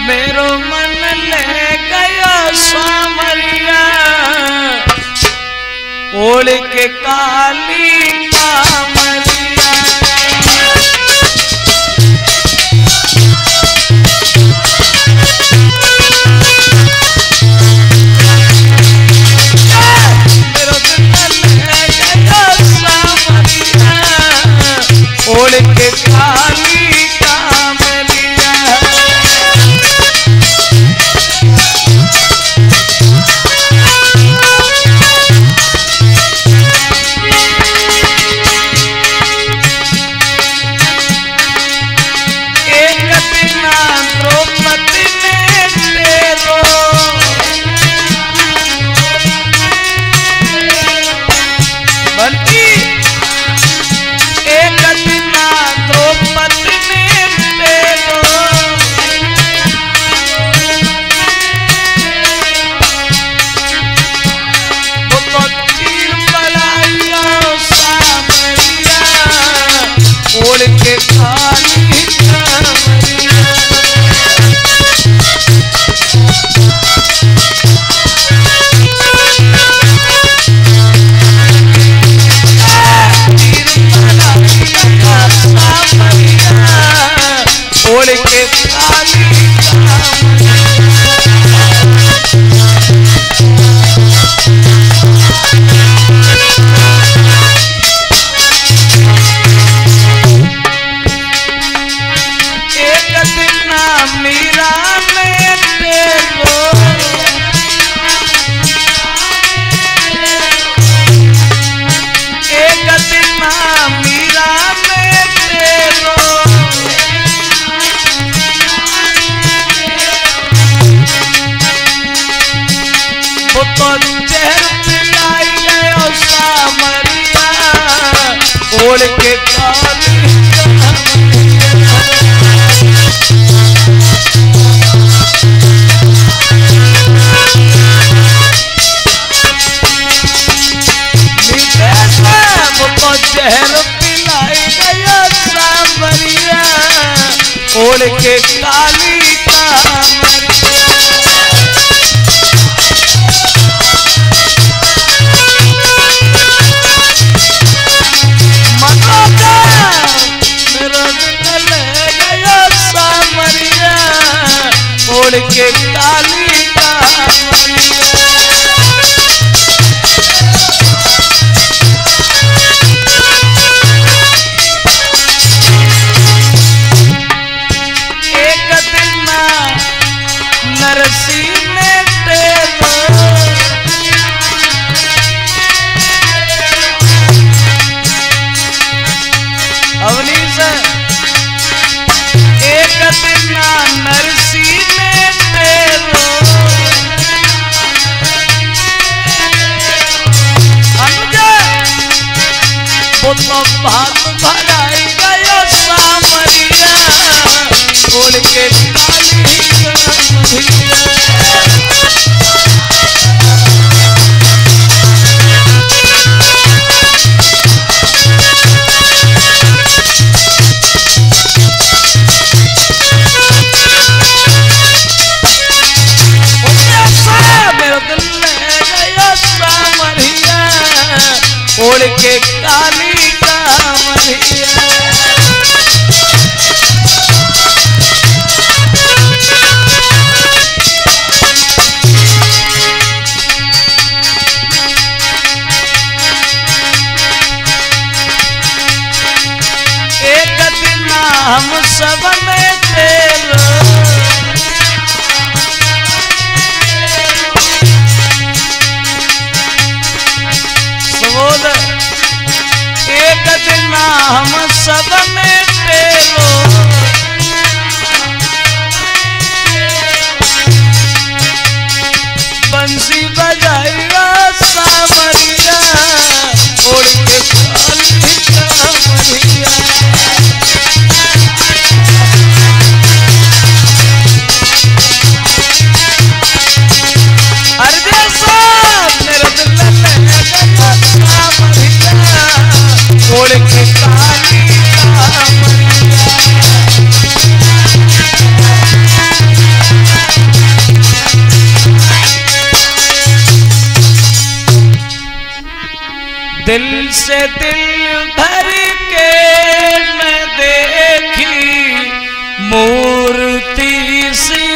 मेरो मन ले गया सामरिया, ओढ़ के काली कामरिया। मेरो दिल ले गया सामरिया, ओढ़ के काली कामरिया। ओढ़ के काली कामरिया। ओढ़ के काली मीरा में तेरो, एक दिन मीरा में तेरो, वो तो जहर पिलाई गयो सामरिया, ओढ़ के काली जहर पिलाई गया सामरिया, ओढ़ के काली कामरिया। मनोजा मेरा दिल ले गया सामरिया, ओढ़ के काली कामरिया। नरसी में तेरो, अवनी से एक दिन नरसी में तेरो, अनुजा वो तो भात भराई गयो सामरिया, ओढ़ के काली कामरिया। मेरो दिल ले गया सामरिया, ओढ़ के काली कामरिया। एक दिन हम सब में तेरो, एक दिन हम सब में तेरो, बंसी बजाइया सामरिया, ओढ़ के काली कामरिया। दिल से दिल भर के मैं देखी मूर्ति सी